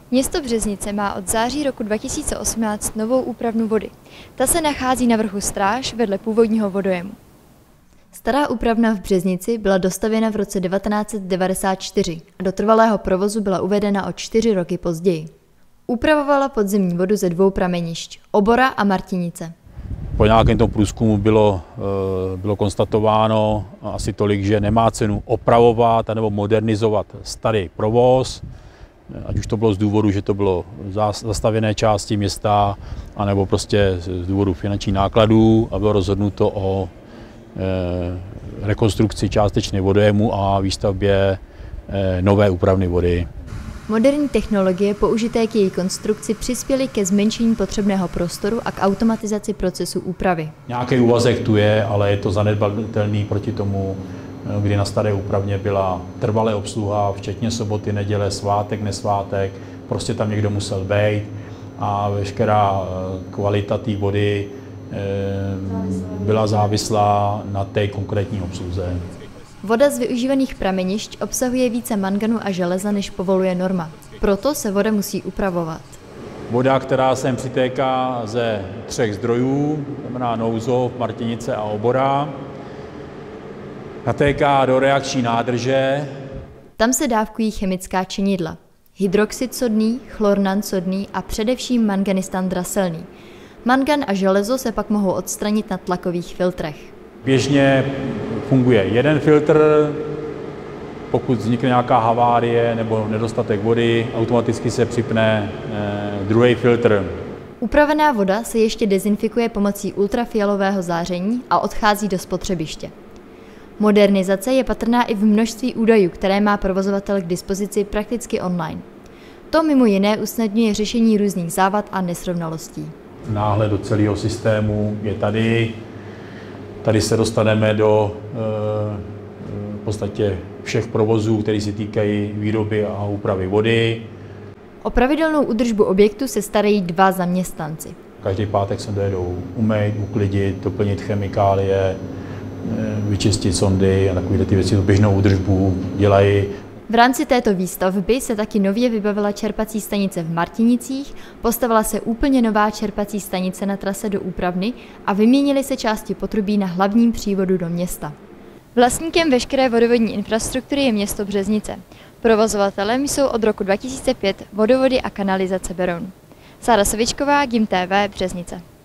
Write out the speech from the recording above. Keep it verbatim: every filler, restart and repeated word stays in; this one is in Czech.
Město Březnice má od září roku dva tisíce osmnáct novou úpravnu vody. Ta se nachází na vrchu Stráž vedle původního vodojemu. Stará úpravna v Březnici byla dostavěna v roce devatenáct set devadesát čtyři a do trvalého provozu byla uvedena o čtyři roky později. Upravovala podzemní vodu ze dvou pramenišť, Obora a Martinice. Po nějakém tom průzkumu bylo, bylo konstatováno asi tolik, že nemá cenu opravovat nebo modernizovat starý provoz, ať už to bylo z důvodu, že to bylo zastavěné části města, anebo prostě z důvodu finančních nákladů, a bylo rozhodnuto o rekonstrukci částečné vodojemu a výstavbě nové úpravny vody. Moderní technologie použité k její konstrukci přispěly ke zmenšení potřebného prostoru a k automatizaci procesu úpravy. Nějaký úvazek tu je, ale je to zanedbatelný proti tomu, kdy na staré úpravně byla trvalé obsluha, včetně soboty, neděle, svátek, nesvátek. Prostě tam někdo musel být a veškerá kvalita té vody byla závislá na té konkrétní obsluze. Voda z využívaných pramenišť obsahuje více manganu a železa, než povoluje norma. Proto se voda musí upravovat. Voda, která sem přitéká ze třech zdrojů, znamená Nouzov, Martinice a Obora, natéká do reakční nádrže. Tam se dávkují chemická činidla. Hydroxid sodný, chlornan sodný a především manganistan draselný. Mangan a železo se pak mohou odstranit na tlakových filtrech. Běžně funguje jeden filtr, pokud vznikne nějaká havárie nebo nedostatek vody, automaticky se připne eh, druhý filtr. Upravená voda se ještě dezinfikuje pomocí ultrafialového záření a odchází do spotřebiště. Modernizace je patrná i v množství údajů, které má provozovatel k dispozici prakticky online. To mimo jiné usnadňuje řešení různých závad a nesrovnalostí. Náhled do celého systému je tady. Tady se dostaneme do v podstatě všech provozů, které se týkají výroby a úpravy vody. O pravidelnou údržbu objektu se starají dva zaměstnanci. Každý pátek se dojedou umýt, uklidit, doplnit chemikálie, vyčistit sondy a takové ty věci, běžnou údržbu dělají. V rámci této výstavby se taky nově vybavila čerpací stanice v Martinicích, postavila se úplně nová čerpací stanice na trase do úpravny a vyměnily se části potrubí na hlavním přívodu do města. Vlastníkem veškeré vodovodní infrastruktury je město Březnice. Provozovatelem jsou od roku dva tisíce pět Vodovody a kanalizace Beroun. Sára Sovičková, G I M T V, Březnice.